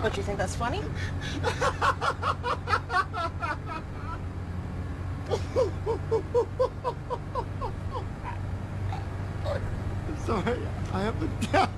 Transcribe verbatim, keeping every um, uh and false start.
What, do you think that's funny? Sorry, I have a